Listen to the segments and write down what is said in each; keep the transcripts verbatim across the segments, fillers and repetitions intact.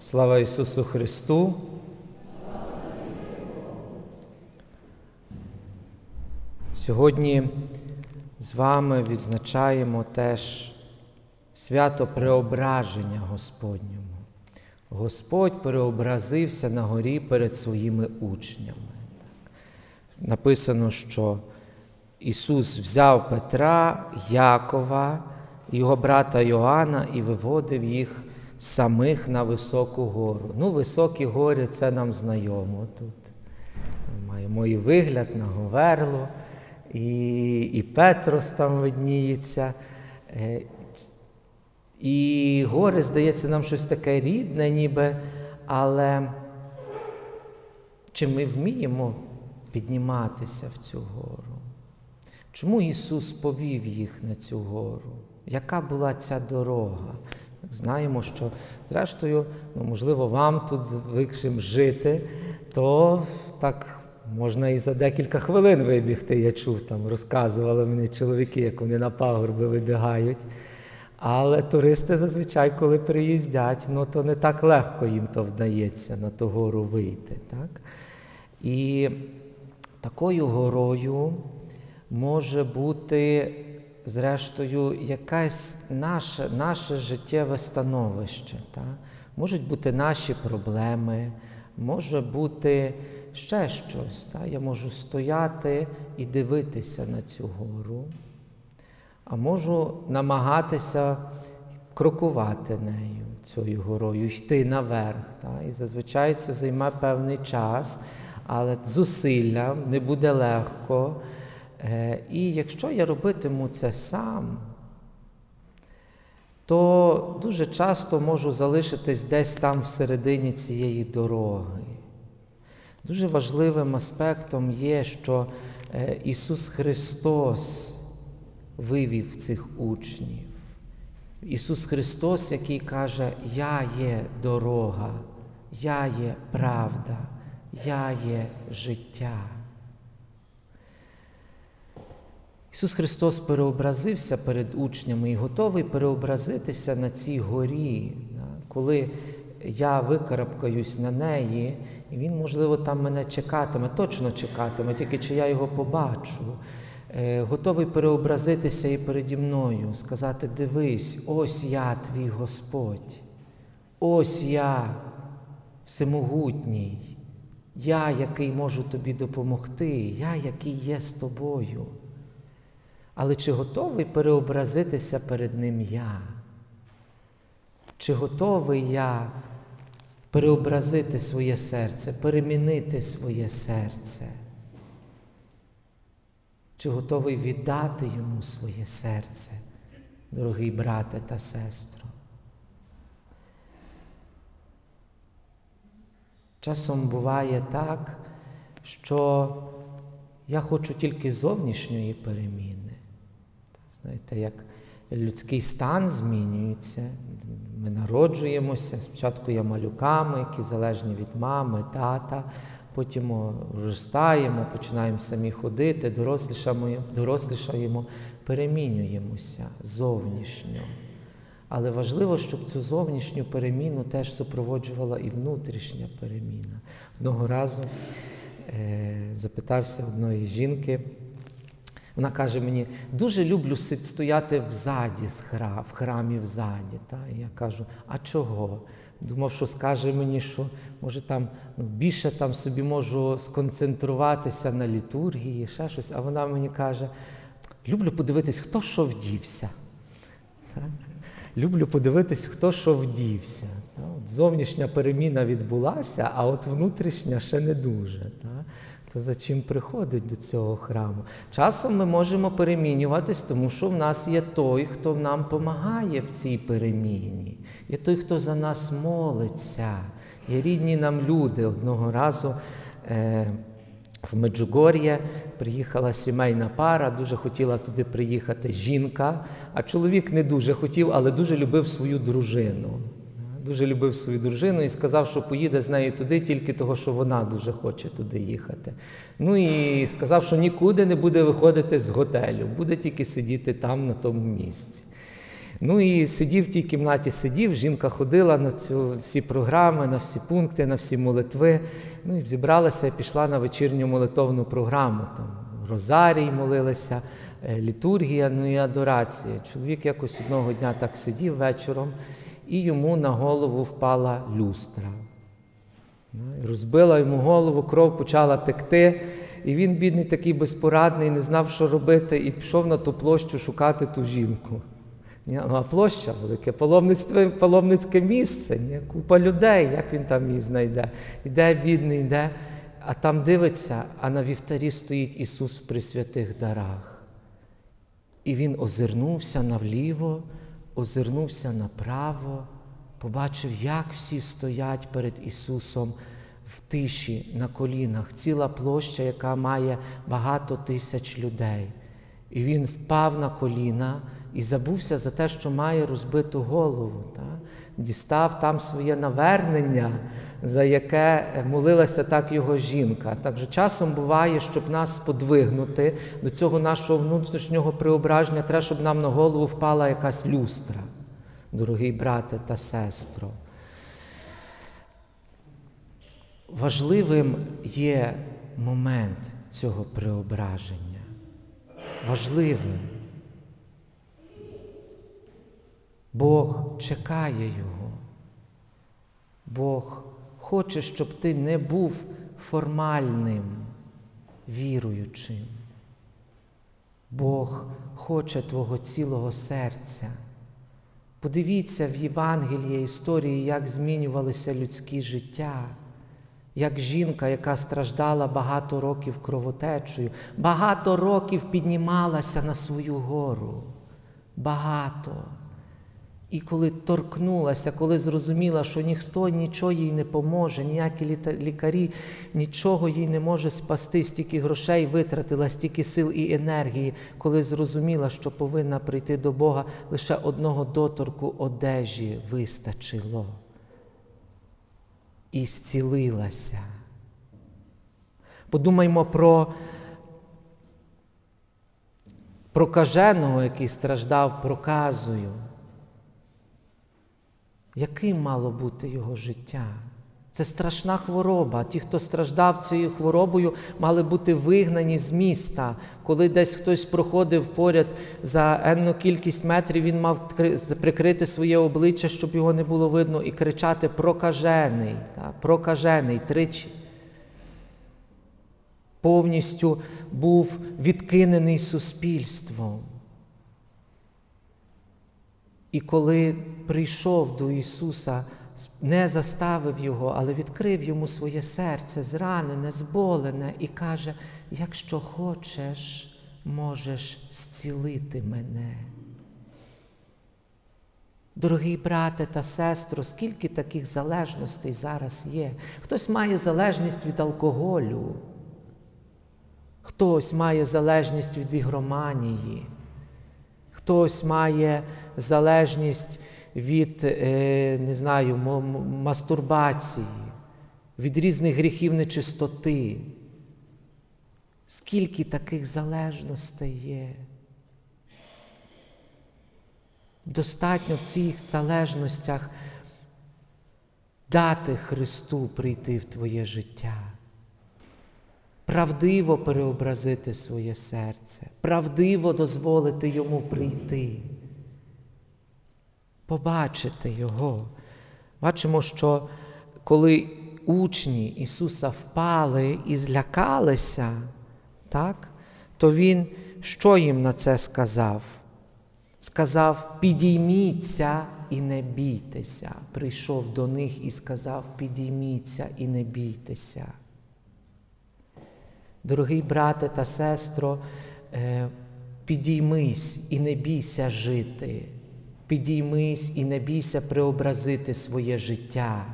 Слава Ісусу Христу! Сьогодні з вами відзначаємо теж свято Преображення Господнього. Господь переобразився на горі перед своїми учнями. Написано, що Ісус взяв Петра, Якова, його брата Йоанна і виводив їх самих на високу гору. Ну, високі гори – це нам знайомо тут. Маємо і вигляд на Говерло, і, і Петрос там видніється. І гори, здається, нам щось таке рідне ніби, але чи ми вміємо підніматися в цю гору? Чому Ісус повів їх на цю гору? Яка була ця дорога? Знаємо, що, зрештою, ну, можливо, вам тут звикшим жити, то так можна і за декілька хвилин вибігти. Я чув, там розказували мені чоловіки, як вони на пагорби вибігають. Але туристи зазвичай, коли приїздять, ну, то не так легко їм то вдається на ту гору вийти. Так? І такою горою може бути, зрештою, якесь наше, наше життєве становище. Так? Можуть бути наші проблеми, може бути ще щось. Так? Я можу стояти і дивитися на цю гору, а можу намагатися крокувати нею, цією горою, йти наверх. Так? І зазвичай це займе певний час, але зусилля, не буде легко. І якщо я робитиму це сам, то дуже часто можу залишитись десь там всередині цієї дороги. Дуже важливим аспектом є, що Ісус Христос вивів цих учнів. Ісус Христос, який каже: «Я є дорога, я є правда, я є життя». Ісус Христос переобразився перед учнями і готовий переобразитися на цій горі. Коли я викарабкаюсь на неї, і Він, можливо, там мене чекатиме, точно чекатиме, тільки чи я Його побачу. Готовий переобразитися і переді мною, сказати: «Дивись, ось я, твій Господь, ось я, всемогутній, я, який можу тобі допомогти, я, який є з тобою». Але чи готовий переобразитися перед Ним я? Чи готовий я переобразити своє серце, перемінити своє серце? Чи готовий віддати Йому своє серце, дорогий брате та сестро? Часом буває так, що я хочу тільки зовнішньої переміни. Знаєте, як людський стан змінюється, ми народжуємося, спочатку є малюками, які залежні від мами, тата, потім виростаємо, починаємо самі ходити, дорослішаємо, дорослішаємо, перемінюємося зовнішньо. Але важливо, щоб цю зовнішню переміну теж супроводжувала і внутрішня переміна. Одного разу е, запитався одної жінки, вона каже мені: «Дуже люблю стояти взаді, в храмі взаді». Та? І я кажу: «А чого?» Думав, що скаже мені, що може там ну, більше там собі можу сконцентруватися на літургії, ще щось. А вона мені каже: «Люблю подивитись, хто що вдівся». Та? Люблю подивитись, хто що вдівся. Та? От зовнішня переміна відбулася, а от внутрішня ще не дуже. Та? То за чим приходить до цього храму? Часом ми можемо перемінюватись, тому що в нас є той, хто нам допомагає в цій переміні. Є той, хто за нас молиться. Є рідні нам люди. Одного разу е, в Меджугор'є приїхала сімейна пара, дуже хотіла туди приїхати жінка, а чоловік не дуже хотів, але дуже любив свою дружину. Дуже любив свою дружину і сказав, що поїде з нею туди тільки того, що вона дуже хоче туди їхати. Ну і сказав, що нікуди не буде виходити з готелю, буде тільки сидіти там, на тому місці. Ну і сидів в тій кімнаті, сидів, жінка ходила на цю, всі програми, на всі пункти, на всі молитви. Ну і зібралася і пішла на вечірню молитовну програму. Там розарій молилися, літургія, ну і адорація. Чоловік якось одного дня так сидів вечором, і йому на голову впала люстра. Розбила йому голову, кров почала текти, і він, бідний, такий безпорадний, не знав, що робити, і пішов на ту площу шукати ту жінку. Ні, ну, а площа велике, паломництво, паломницьке місце, ні, купа людей, як він там її знайде. Іде, бідний, йде, а там дивиться, а на вівтарі стоїть Ісус в пресвятих дарах. І він озирнувся навліво, озирнувся направо, побачив, як всі стоять перед Ісусом в тиші, на колінах. Ціла площа, яка має багато тисяч людей. І він впав на коліна і забувся за те, що має розбиту голову. Так? Дістав там своє навернення, за яке молилася так його жінка. Так же часом буває, щоб нас сподвигнути до цього нашого внутрішнього преображення, треба, щоб нам на голову впала якась люстра, дорогий брате та сестро. Важливим є момент цього преображення. Важливим. Бог чекає його. Бог хоче, щоб ти не був формальним віруючим. Бог хоче твого цілого серця. Подивіться в Євангелії історії, як змінювалося людське життя. Як жінка, яка страждала багато років кровотечею, багато років піднімалася на свою гору. Багато. І коли торкнулася, коли зрозуміла, що ніхто нічого їй не поможе, ніякі лікарі нічого їй не може спасти, стільки грошей витратила, стільки сил і енергії, коли зрозуміла, що повинна прийти до Бога, лише одного доторку одежі вистачило. І зцілилася. Подумаймо про прокаженого, який страждав проказою. Яким мало бути його життя? Це страшна хвороба. Ті, хто страждав цією хворобою, мали бути вигнані з міста. Коли десь хтось проходив поряд за енну кількість метрів, він мав прикрити своє обличчя, щоб його не було видно, і кричати «прокажений», та, «прокажений» тричі. Повністю був відкинений суспільством. І коли прийшов до Ісуса, не заставив Його, але відкрив Йому своє серце, зранене, зболене, і каже, якщо хочеш, можеш зцілити мене. Дорогий брате та сестро, скільки таких залежностей зараз є? Хтось має залежність від алкоголю, хтось має залежність від ігроманії, хтось має залежність від, не знаю, мастурбації, від різних гріхів нечистоти. Скільки таких залежностей є? Достатньо в цих залежностях дати Христу прийти в твоє життя. Правдиво переобразити своє серце, правдиво дозволити Йому прийти, побачити Його. Бачимо, що коли учні Ісуса впали і злякалися, так, то Він що їм на це сказав? Сказав, підійміться і не бійтеся. Прийшов до них і сказав, підійміться і не бійтеся. Дорогий брате та сестро, підіймись і не бійся жити. Підіймись і не бійся преобразити своє життя.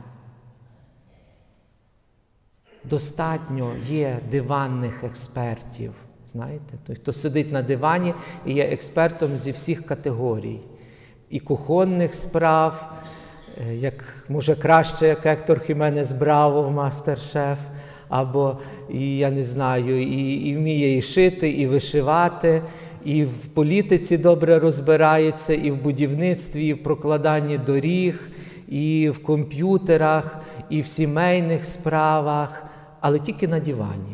Достатньо є диванних експертів. Знаєте, той, хто сидить на дивані і є експертом зі всіх категорій. І кухонних справ, як, може, краще, як Ектор Хіменес Браво в «Мастер-шеф», або, і, я не знаю, і, і вміє і шити, і вишивати, і в політиці добре розбирається, і в будівництві, і в прокладанні доріг, і в комп'ютерах, і в сімейних справах, але тільки на дивані.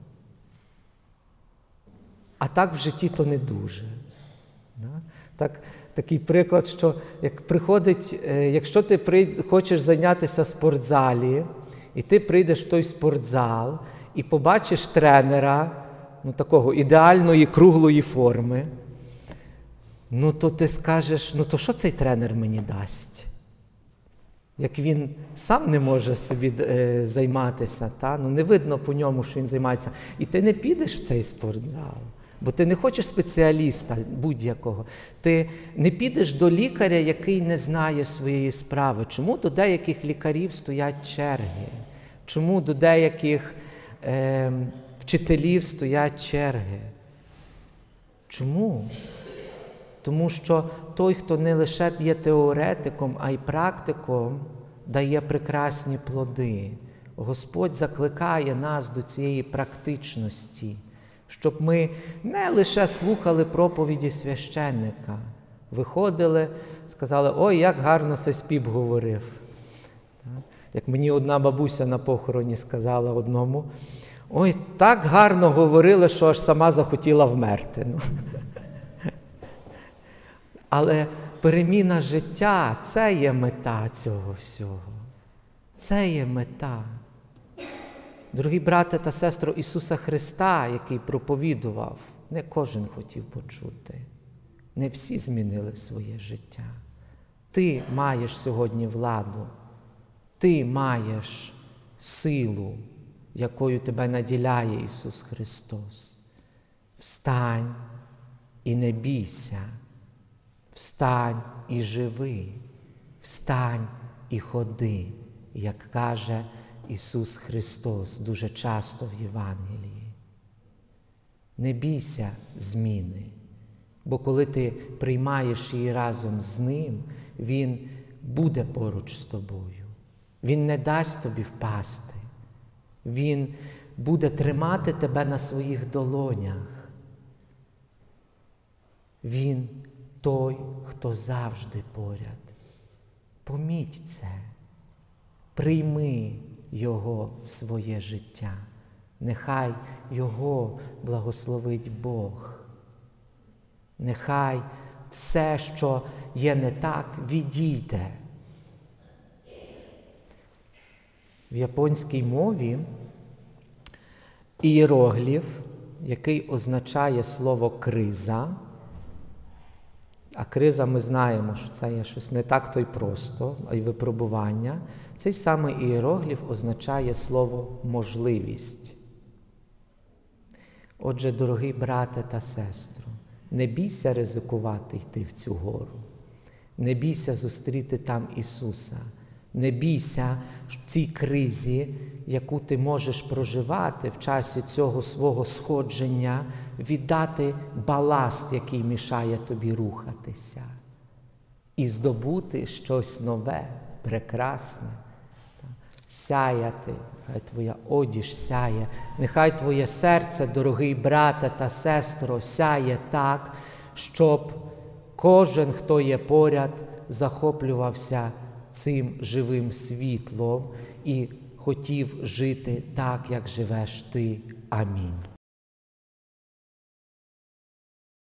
А так в житті то не дуже. Так, такий приклад, що як приходить, якщо ти прийд, хочеш зайнятися в спортзалі, і ти прийдеш в той спортзал, і побачиш тренера, ну, такого ідеальної круглої форми, ну, то ти скажеш, ну, то що цей тренер мені дасть? Як він сам не може собі е, займатися, та? Ну, не видно по ньому, що він займається. І ти не підеш в цей спортзал, бо ти не хочеш спеціаліста будь-якого. Ти не підеш до лікаря, який не знає своєї справи. Чому до деяких лікарів стоять черги? Чому до деяких е, вчителів стоять черги? Чому? Тому що той, хто не лише є теоретиком, а й практиком, дає прекрасні плоди. Господь закликає нас до цієї практичності, щоб ми не лише слухали проповіді священника, виходили, сказали, ой, як гарно сеспіп говорив. Як мені одна бабуся на похороні сказала одному, ой, так гарно говорили, що аж сама захотіла вмерти. Ну. Але переміна життя – це є мета цього всього. Це є мета. Дорогі брати та сестри, Ісуса Христа, який проповідував, не кожен хотів почути. Не всі змінили своє життя. Ти маєш сьогодні владу. Ти маєш силу, якою тебе наділяє Ісус Христос. Встань і не бійся. Встань і живи. Встань і ходи, як каже Ісус Христос дуже часто в Євангелії. Не бійся зміни, бо коли ти приймаєш її разом з Ним, Він буде поруч з тобою. Він не дасть тобі впасти. Він буде тримати тебе на своїх долонях. Він той, хто завжди поряд. Поміть це. Прийми Його в своє життя. Нехай Його благословить Бог. Нехай все, що є не так, відійде. В японській мові ієрогліф, який означає слово «криза», а криза ми знаємо, що це є щось не так то й просто, а й випробування. Цей самий ієрогліф означає слово «можливість». Отже, дорогий брате та сестро, не бійся ризикувати йти в цю гору. Не бійся зустріти там Ісуса. Не бійся в цій кризі, яку ти можеш проживати в часі цього свого сходження, віддати баласт, який мішає тобі рухатися, і здобути щось нове, прекрасне, сяяти, нехай твоя одіж сяє, нехай твоє серце, дорогий брате та сестро, сяє так, щоб кожен, хто є поряд, захоплювався цим живим світлом і хотів жити так, як живеш ти. Амінь.